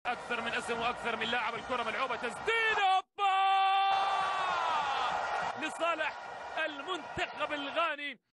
اكثر من اسم واكثر من لاعب. الكره ملعوبه، تسديد اوبا لصالح المنتخب الغاني.